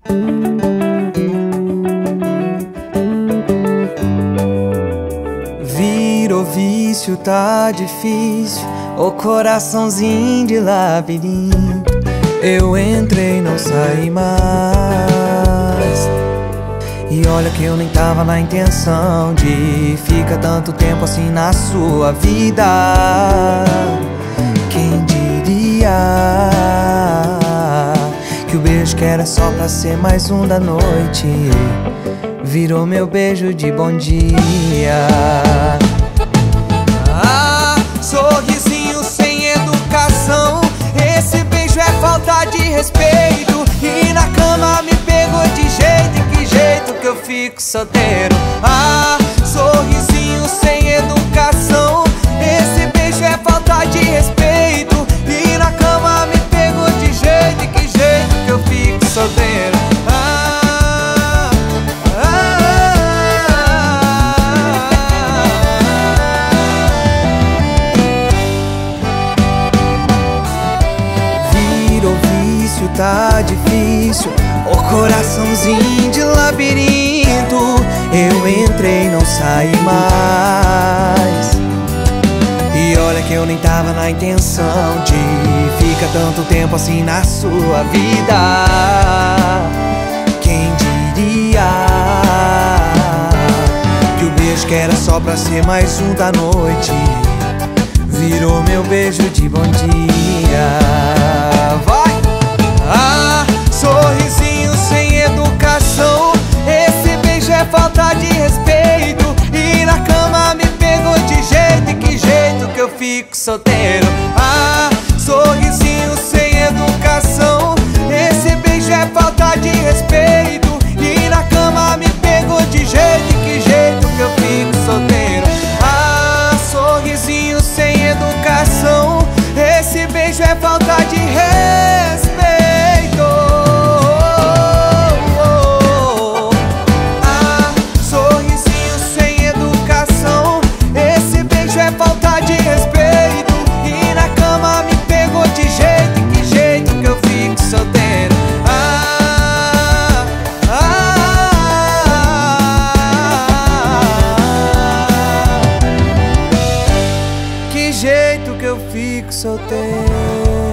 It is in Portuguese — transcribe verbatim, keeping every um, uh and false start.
Virou vício, tá difícil, o coraçãozinho de labirinto. Eu entrei, não saí mais. E olha que eu nem tava na intenção de ficar tanto tempo assim na sua vida. Quem diria que o beijo que era só pra ser mais um da noite virou meu beijo de bom dia. Ah, sorrisinho sem educação, esse beijo é falta de respeito. E na cama me pegou de jeito, e que jeito que eu fico solteiro. Ah, sorrisinho sem educação, esse beijo é falta de respeito. E na cama me pegou de jeito, e que jeito que eu fico solteiro. Ah, ah, Virou vício, tá difícil, o coraçãozinho de labirinto. Eu entrei, não saí mais. E olha que eu nem tava na intenção de ficar tanto tempo assim na sua vida. Quem diria que o beijo que era só pra ser mais um da noite virou meu beijo de bom dia. vai! Ah, sorrisinho sem educação, esse beijo é falta de respeito. E na cama me pegou de jeito, e que jeito que eu fico solteiro. Ah, sorrisinho sem educação, esse beijo é falta de respeito. E na cama me pegou de jeito, e que jeito que eu fico solteiro. Ah, sorrisinho sem educação, esse beijo é falta de respeito. Ah, sorrisinho sem educação, esse beijo é falta de respeito. E na cama me pegou de jeito, e que jeito que eu fico solteiro. Ah, ah, que jeito que eu fico solteiro.